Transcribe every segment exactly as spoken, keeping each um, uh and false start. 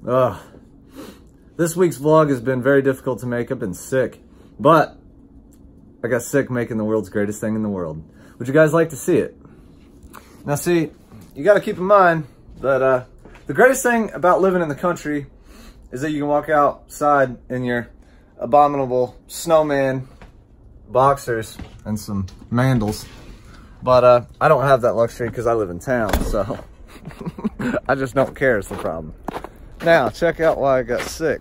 Ugh. This week's vlog has been very difficult to make. I've been sick, but I got sick making the world's greatest thing in the world. Would you guys like to see it? Now see, you got to keep in mind that uh, the greatest thing about living in the country is that you can walk outside in your abominable snowman boxers and some mandals. But uh, I don't have that luxury because I live in town, so I just don't care is the problem. Now, check out why I got sick.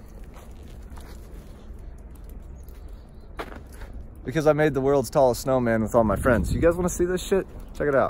Because I made the world's tallest snowman with all my friends. You guys want to see this shit? Check it out.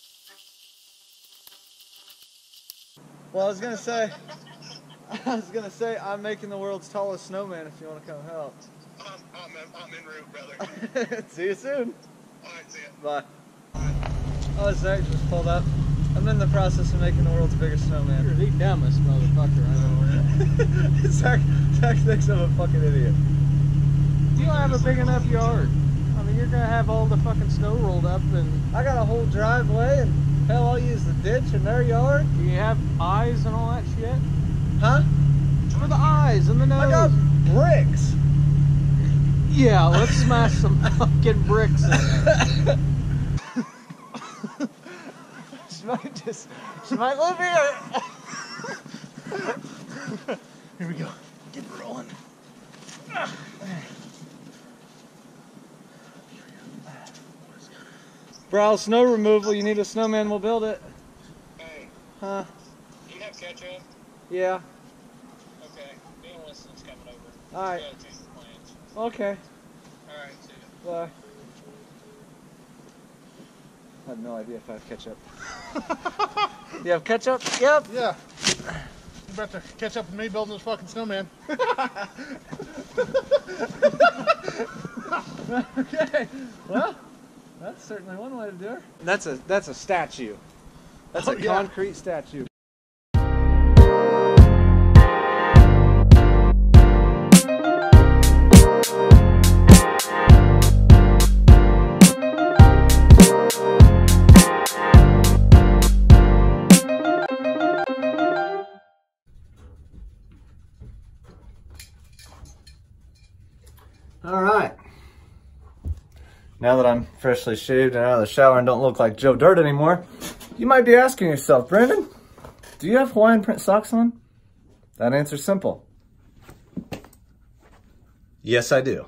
Well, I was gonna say, I was gonna say I'm making the world's tallest snowman if you want to come help. I'm, I'm, I'm en route, brother. See you soon. All right, see ya. Bye. Oh, Zach just pulled up. I'm in the process of making the world's biggest snowman. You're the dumbest motherfucker I know. Zach, Zach thinks I'm a fucking idiot. You don't have a big enough yard. I mean, you're gonna have all the fucking snow rolled up, and I got a whole driveway, and hell, I'll use the ditch in their yard. do you have eyes and all that shit? Huh? For the eyes and the nose. I got bricks. Yeah, let's smash some fucking bricks in there. She might just, she might live here. Here we go. Get rolling. Bro, snow removal, you need a snowman, we'll build it. Hey, Huh? do you have ketchup? Yeah. Okay, me and Winston's coming over. Alright. We gotta change the plans. Okay. All right, see ya. Bye. I have no idea if I have ketchup. You have ketchup? Yep. Yeah. You about to catch up with me building this fucking snowman. Okay. Well, that's certainly one way to do it. That's a that's a statue. That's Oh, a yeah. concrete statue. All right. Now that I'm freshly shaved and out of the shower and don't look like Joe Dirt anymore, you might be asking yourself, Brandon, do you have Hawaiian print socks on? That answer's simple. Yes, I do.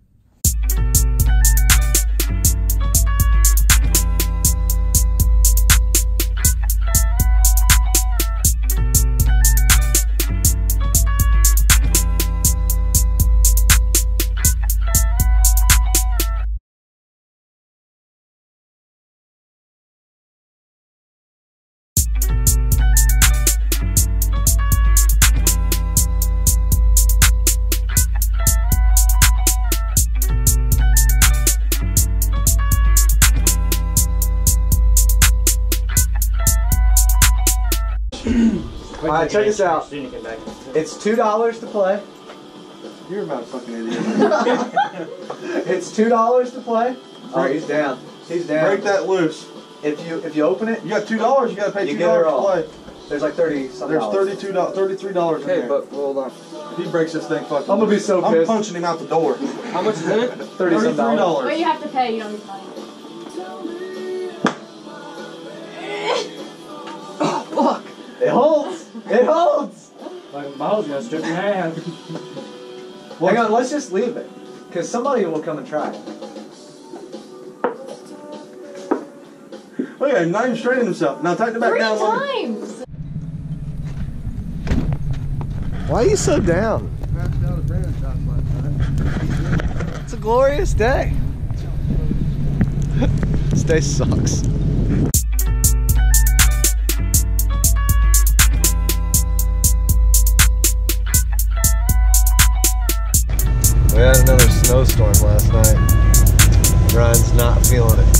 Alright, check this out. It's two dollars to play. You're about a fucking idiot. It's two dollars to play. Oh, he's down. He's down. Break that loose. If you if you open it, You got two dollars. You got to pay You two get it dollars to all. play. there's like thirty something. There's dollars. thirty-two dollars, thirty-three dollars in Okay, there. but hold on. If he breaks this thing, fucking. I'm gonna be so I'm pissed. punching him out the door. How much is it? Thirty some Thirty-three dollars. But you have to pay, you don't need money. Fuck! It holds. It holds. Like, I was gonna strip your hand. Hang on, let's just leave it, because somebody will come and try it. Look at him, not even straightening himself. Now tighten it back Three down. Let me- times! Why are you so down? Passed out at Brandon's house last night. It's a glorious day. This day sucks. We had another snowstorm last night. Ryan's not feeling it.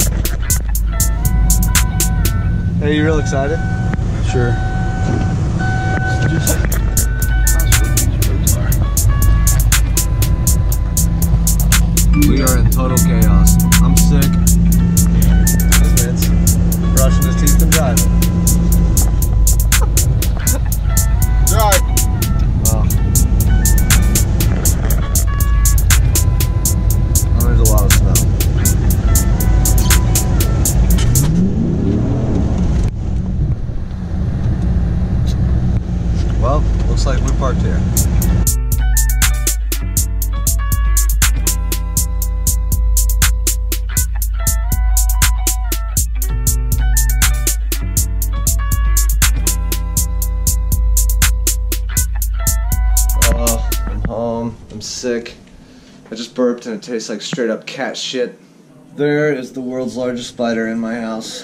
Hey, you real excited? Sure. Just We are in total chaos. I'm sick. This man's brushing his teeth and driving. looks like we parked here. Oh, I'm home. I'm sick. I just burped and it tastes like straight up cat shit. There is the world's largest spider in my house.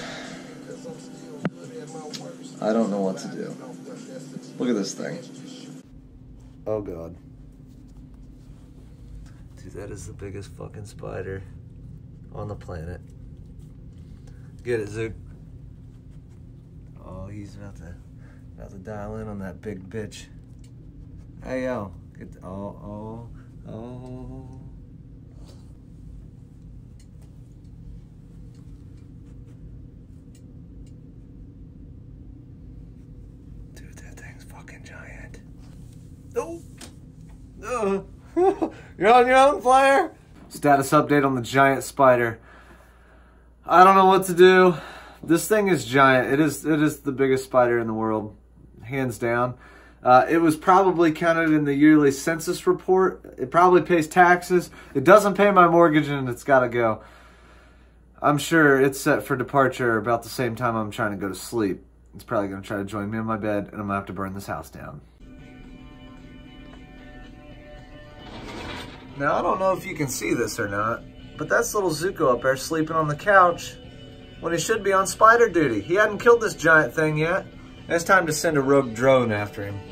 I don't know what to do. Look at this thing. Oh god. Dude, that is the biggest fucking spider on the planet. Get it, Zook. Oh, he's about to about to dial in on that big bitch. Hey yo. Get the, oh, oh, oh. Giant. Oh. Uh. You're on your own, flyer. Status update on the giant spider. I don't know what to do. This thing is giant. It is. It is the biggest spider in the world, hands down. Uh, it was probably counted in the yearly census report. It probably pays taxes. It doesn't pay my mortgage, and it's got to go. I'm sure it's set for departure about the same time I'm trying to go to sleep. It's probably going to try to join me in my bed, and I'm going to have to burn this house down. Now, I don't know if you can see this or not, but that's little Zuko up there sleeping on the couch when he should be on spider duty. He hadn't killed this giant thing yet. It's time to send a rogue drone after him.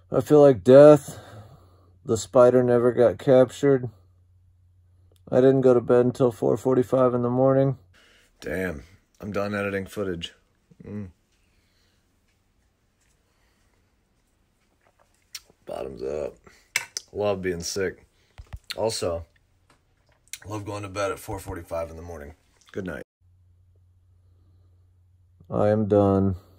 I feel like death. The spider never got captured. I didn't go to bed until four forty-five in the morning. Damn, I'm done editing footage. Mm. Bottoms up. Love being sick. Also, love going to bed at four forty-five in the morning. Good night. I am done.